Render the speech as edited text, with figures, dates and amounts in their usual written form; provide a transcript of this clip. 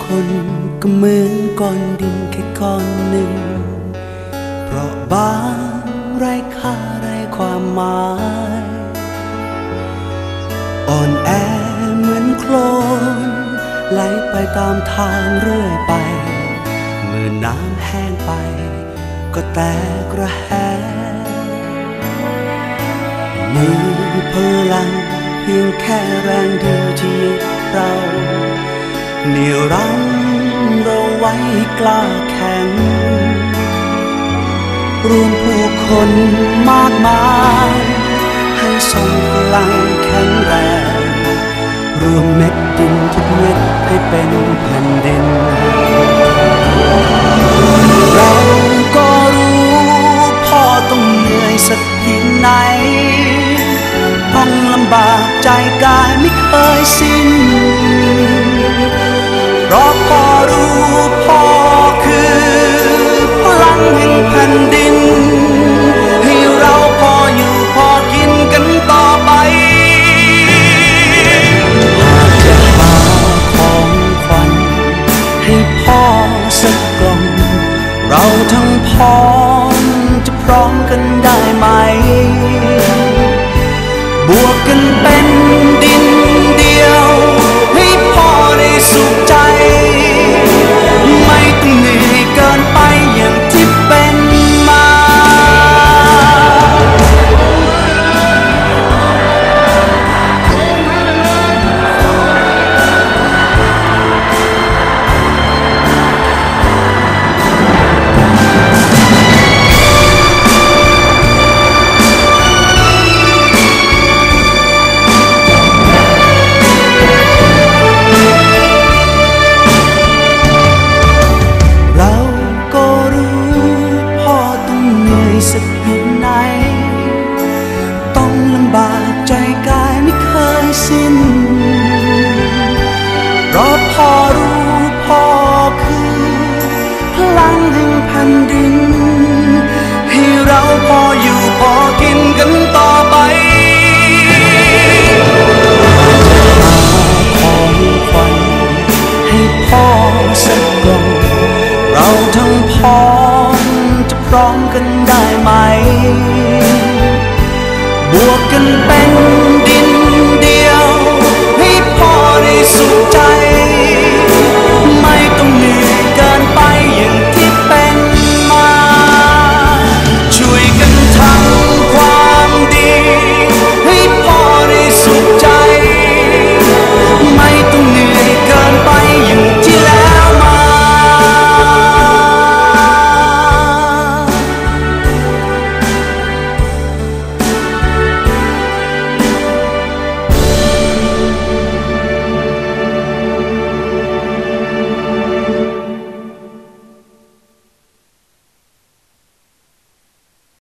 คนก็เหมือนก้อนดินแค่ก้อนหนึ่งเพราะบางไร้ค่าไร้ความหมายอ่อนแอเหมือนโคลนไหลไปตามทางเรื่อยไปเมื่อน้ำแห้งไปก็แตกระแหงมีพลังเพียงแค่แรงเดียวที่ยึดเราเหนี่ยวรั้งเราไว้กล้าแข็งรวมผู้คนมากมายให้ทรงพลังแข็งแรงรวมเม็ดดินทุกเม็ดให้เป็นแผ่นดินเราก็รู้พ่อต้องเหนื่อยสักเพียงไหนต้องลำบากใจกายไม่เคยสิ้นเพราะพ่อรู้พ่อคือพลังแห่งแผ่นดินให้เราพออยู่พอกินกันต่อไปหากจะหาของขวัญให้พ่อสักกล่องเราทั้งพ้องจะพร้อมกันได้ไหมบวกกันเป็นดินเดียวให้พ่อได้สุขใจไม่ต้องเหนื่อยเกินไปอย่างที่เป็นมาสักเพียงไหนต้องลำบากใจกายไม่เคยสิ้นเพราะพ่อรู้พ่อคือพลังแห่งแผ่นดินให้เราพออยู่พอกินกันต่อ